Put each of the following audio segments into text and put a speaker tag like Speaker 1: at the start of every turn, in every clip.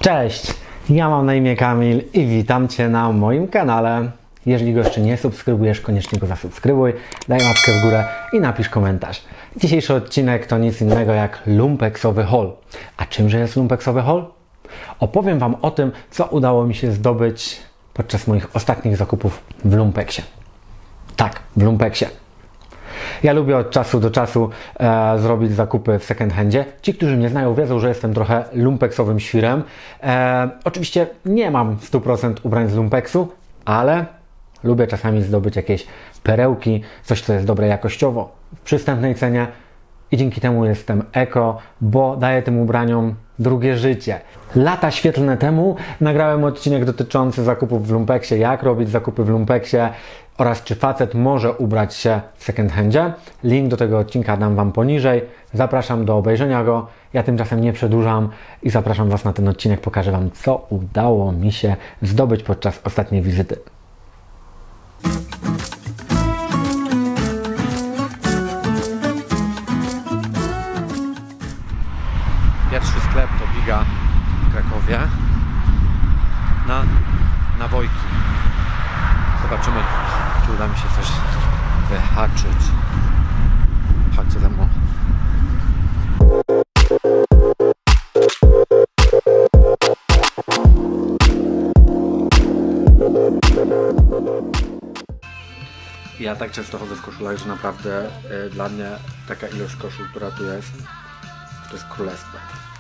Speaker 1: Cześć, ja mam na imię Kamil i witam Cię na moim kanale. Jeżeli go jeszcze nie subskrybujesz, koniecznie go zasubskrybuj, daj łapkę w górę i napisz komentarz. Dzisiejszy odcinek to nic innego jak lumpeksowy haul. A czymże jest lumpeksowy haul? Opowiem Wam o tym, co udało mi się zdobyć podczas moich ostatnich zakupów w lumpeksie. Tak, w lumpeksie. Ja lubię od czasu do czasu zrobić zakupy w second handzie. Ci, którzy mnie znają, wiedzą, że jestem trochę lumpeksowym świrem. Oczywiście nie mam 100% ubrań z lumpeksu, ale lubię czasami zdobyć jakieś perełki, coś, co jest dobre jakościowo, w przystępnej cenie i dzięki temu jestem eko, bo daję tym ubraniom drugie życie. Lata świetlne temu nagrałem odcinek dotyczący zakupów w lumpeksie, jak robić zakupy w lumpeksie oraz czy facet może ubrać się w second handzie. Link do tego odcinka dam Wam poniżej. Zapraszam do obejrzenia go. Ja tymczasem nie przedłużam i zapraszam Was na ten odcinek. Pokażę Wam, co udało mi się zdobyć podczas ostatniej wizyty. Pierwszy sklep to Biga w Krakowie na Wojki. Zobaczymy, czy uda mi się coś wyhaczyć. Chodźcie ze mną. Ja tak często chodzę w koszulach, że naprawdę dla mnie taka ilość koszul, która tu jest, to jest królestwo.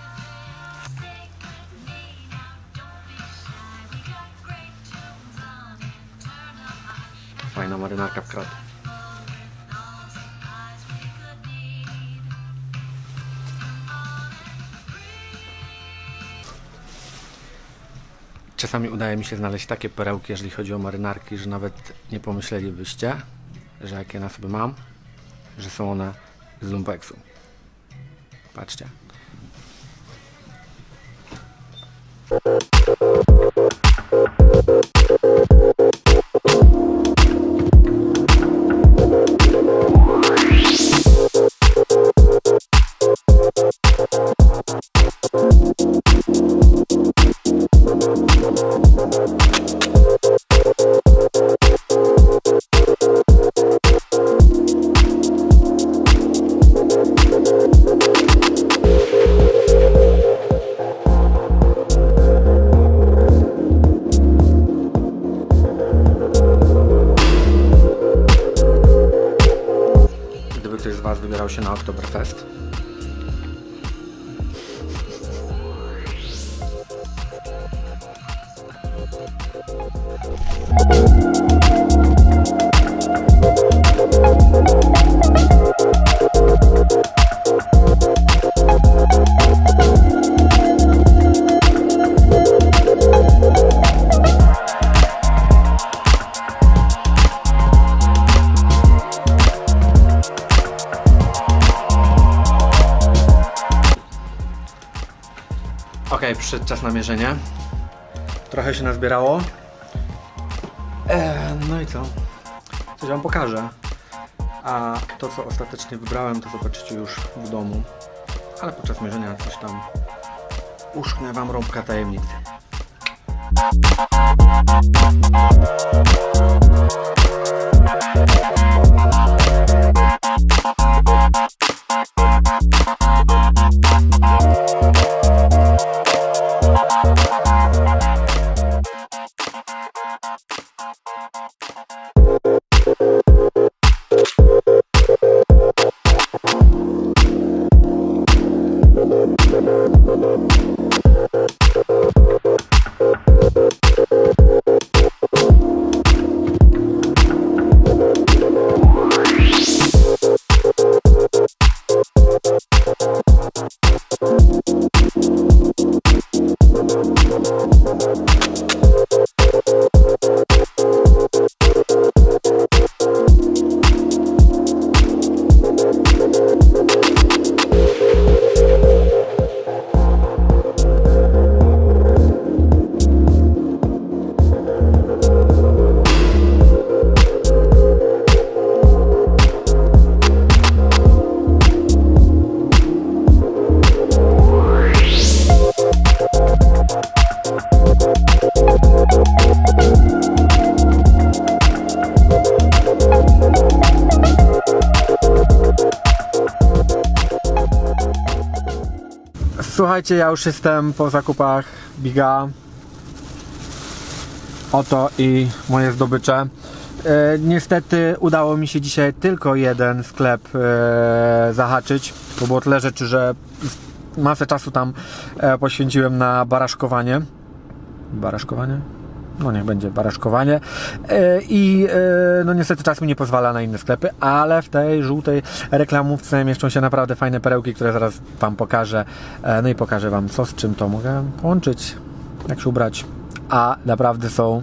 Speaker 1: Fajna marynarka w kratę. Czasami udaje mi się znaleźć takie perełki, jeżeli chodzi o marynarki, że nawet nie pomyślelibyście, że jak ja na sobie mam, że są one z lumpeksu. Patrzcie. Ktoś z Was wybierał się na Oktoberfest. Ok, przyszedł czas na mierzenie. Trochę się nazbierało. No i co? Coś Wam pokażę. A to, co ostatecznie wybrałem, to zobaczycie już w domu. Ale podczas mierzenia coś tam uszknę Wam rąbka tajemnicy. Słuchajcie, ja już jestem po zakupach Biga. Oto i moje zdobycze. Niestety udało mi się dzisiaj tylko jeden sklep zahaczyć, bo było tyle rzeczy, że masę czasu tam poświęciłem na baraszkowanie. Baraszkowanie? No niech będzie baraszkowanie. No niestety czas mi nie pozwala na inne sklepy, ale w tej żółtej reklamówce mieszczą się naprawdę fajne perełki, które zaraz Wam pokażę. No i pokażę Wam, co z czym to mogę połączyć, jak się ubrać. A naprawdę są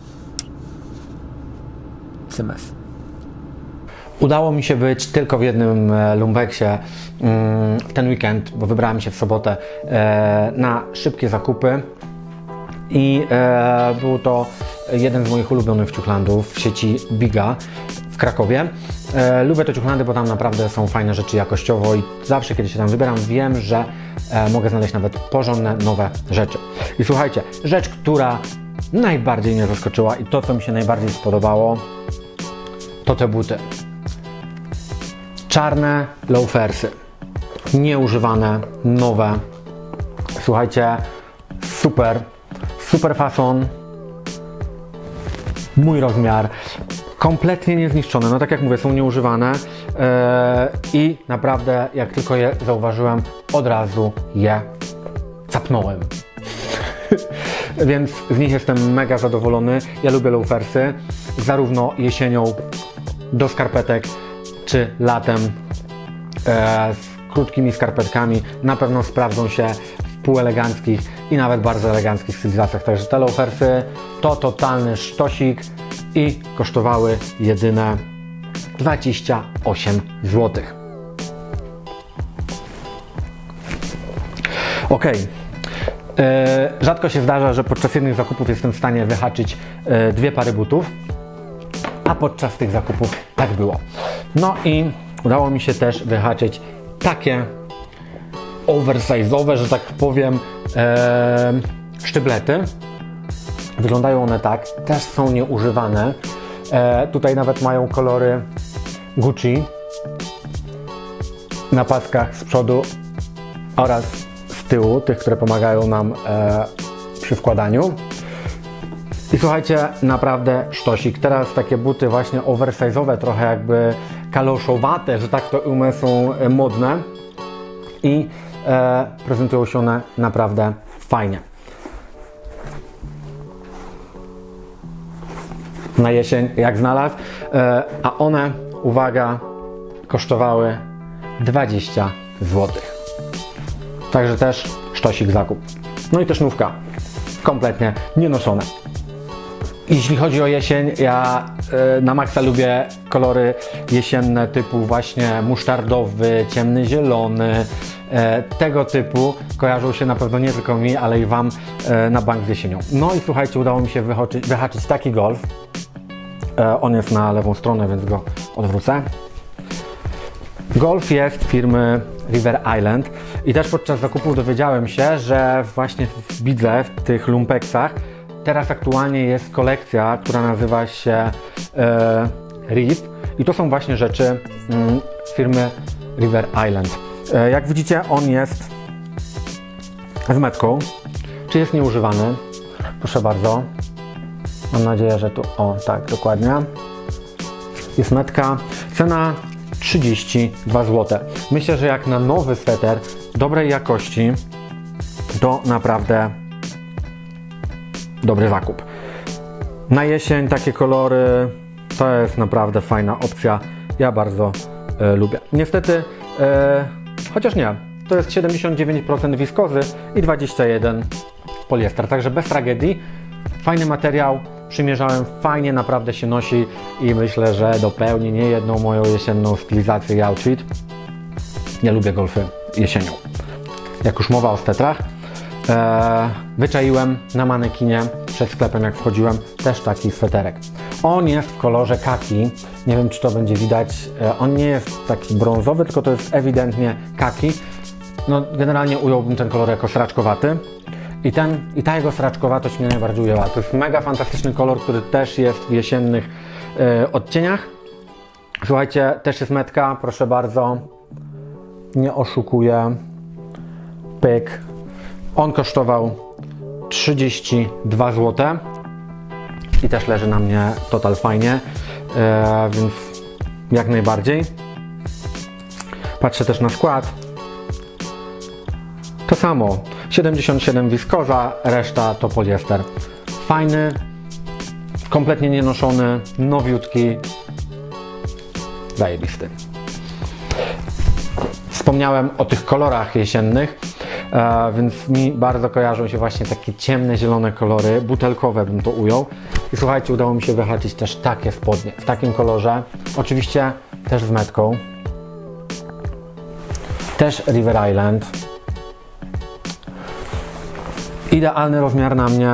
Speaker 1: cymes. Udało mi się być tylko w jednym lumpeksie w ten weekend, bo wybrałem się w sobotę na szybkie zakupy i był to jeden z moich ulubionych ciuchlandów w sieci Biga w Krakowie. Lubię te ciuchlandy, bo tam naprawdę są fajne rzeczy jakościowo i zawsze, kiedy się tam wybieram, wiem, że mogę znaleźć nawet porządne, nowe rzeczy. I słuchajcie, rzecz, która najbardziej mnie zaskoczyła i to, co mi się najbardziej spodobało, to te buty. Czarne loafersy. Nieużywane, nowe. Słuchajcie, super fason. Mój rozmiar. Kompletnie niezniszczone. No tak jak mówię, są nieużywane i naprawdę, jak tylko je zauważyłem, od razu je capnąłem. Więc z nich jestem mega zadowolony. Ja lubię loafersy, zarówno jesienią do skarpetek, czy latem z krótkimi skarpetkami. Na pewno sprawdzą się w półeleganckich i nawet bardzo eleganckich stylizacjach. Także te loafersy to totalny sztosik i kosztowały jedyne 28 zł. Ok. Rzadko się zdarza, że podczas jednych zakupów jestem w stanie wyhaczyć dwie pary butów, a podczas tych zakupów tak było. No i udało mi się też wyhaczyć takie oversize'owe, że tak powiem, sztyblety. Wyglądają one tak, też są nieużywane. Tutaj nawet mają kolory Gucci na paskach z przodu oraz z tyłu, tych, które pomagają nam przy wkładaniu. I słuchajcie, naprawdę sztosik. Teraz takie buty właśnie oversize'owe, trochę jakby kaloszowate, że tak to ujmę, są modne i prezentują się one naprawdę fajnie. Na jesień jak znalazł, a one, uwaga, kosztowały 20 zł. Także też sztosik zakup. No i też nówka, kompletnie nienoszone. Jeśli chodzi o jesień, ja na maksa lubię kolory jesienne typu właśnie musztardowy, ciemny zielony. Tego typu kojarzą się na pewno nie tylko mi, ale i Wam na bank z jesienią. No i słuchajcie, udało mi się wyhaczyć taki golf. On jest na lewą stronę, więc go odwrócę. Golf jest firmy River Island i też podczas zakupów dowiedziałem się, że właśnie w Bidze, w tych lumpeksach, teraz aktualnie jest kolekcja, która nazywa się RIP i to są właśnie rzeczy firmy River Island. Jak widzicie, on jest z metką, czy jest nieużywany. Proszę bardzo. Mam nadzieję, że tu, o tak, dokładnie. Jest metka. Cena 32 zł. Myślę, że jak na nowy sweter dobrej jakości, to naprawdę dobry zakup. Na jesień takie kolory to jest naprawdę fajna opcja. Ja bardzo lubię. Niestety, chociaż nie, to jest 79% wiskozy i 21% poliester, także bez tragedii. Fajny materiał, przymierzałem, fajnie naprawdę się nosi i myślę, że dopełni niejedną moją jesienną stylizację i outfit. Ja lubię golfy jesienią. Jak już mowa o swetrach, wyczaiłem na manekinie przed sklepem, jak wchodziłem, też taki sweterek. On jest w kolorze kaki, nie wiem, czy to będzie widać, on nie jest taki brązowy, tylko to jest ewidentnie kaki. No, generalnie ująłbym ten kolor jako sraczkowaty. I ta jego sraczkowatość mnie najbardziej ujęła. To jest mega fantastyczny kolor, który też jest w jesiennych odcieniach. Słuchajcie, też jest metka, proszę bardzo. Nie oszukuję. Pyk. On kosztował 32 zł i też leży na mnie total fajnie, więc jak najbardziej. Patrzę też na skład. To samo, 77 wiskoza, reszta to poliester. Fajny, kompletnie nienoszony, nowiutki, zajebisty. Wspomniałem o tych kolorach jesiennych, więc mi bardzo kojarzą się właśnie takie ciemne, zielone kolory, butelkowe bym to ujął. I słuchajcie, udało mi się wyhaczyć też takie spodnie, w takim kolorze, oczywiście też z metką. Też River Island. Idealny rozmiar na mnie.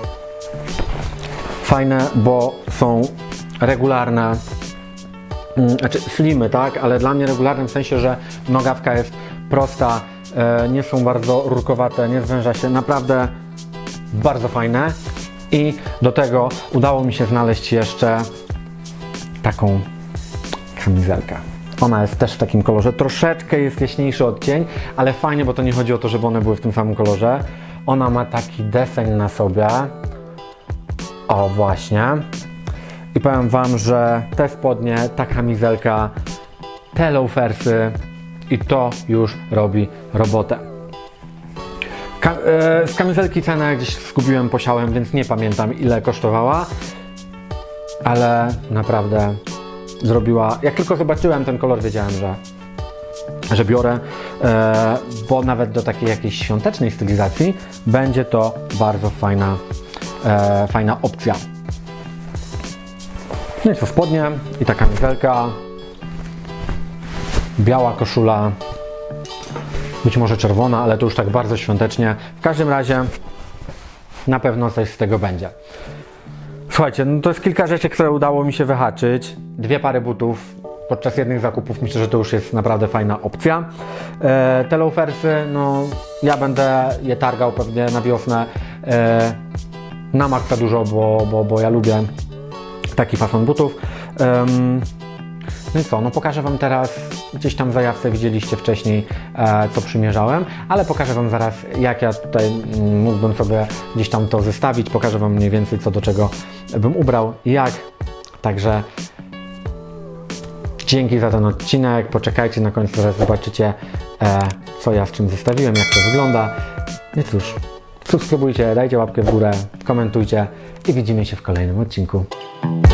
Speaker 1: Fajne, bo są regularne, znaczy slimy, tak? Ale dla mnie regularne w sensie, że nogawka jest prosta, nie są bardzo rurkowate, nie zwęża się. Naprawdę bardzo fajne. I do tego udało mi się znaleźć jeszcze taką kamizelkę. Ona jest też w takim kolorze, troszeczkę jest jaśniejszy odcień, ale fajnie, bo to nie chodzi o to, żeby one były w tym samym kolorze. Ona ma taki deseń na sobie. O, właśnie. I powiem Wam, że te spodnie, ta kamizelka, te loafersy i to już robi robotę. Z kamizelki cenę gdzieś zgubiłem, posiałem, więc nie pamiętam, ile kosztowała, ale naprawdę zrobiła. Jak tylko zobaczyłem ten kolor, wiedziałem, że biorę, bo nawet do takiej jakiejś świątecznej stylizacji będzie to bardzo fajna opcja. No i co, spodnie i ta kamizelka, biała koszula, być może czerwona, ale to już tak bardzo świątecznie. W każdym razie na pewno coś z tego będzie. Słuchajcie, no to jest kilka rzeczy, które udało mi się wyhaczyć. 2 pary butów podczas jednych zakupów, myślę, że to już jest naprawdę fajna opcja. Te loafersy, no ja będę je targał pewnie na wiosnę na maksa dużo, bo ja lubię taki fason butów. No i co, no pokażę Wam teraz, gdzieś tam w zajawce widzieliście wcześniej, co przymierzałem, ale pokażę Wam zaraz, jak ja tutaj mógłbym sobie gdzieś tam to zestawić, pokażę Wam mniej więcej, co do czego bym ubrał, jak. Także dzięki za ten odcinek, poczekajcie na końcu, zaraz zobaczycie, co ja z czym zestawiłem, jak to wygląda. No i cóż, subskrybujcie, dajcie łapkę w górę, komentujcie i widzimy się w kolejnym odcinku.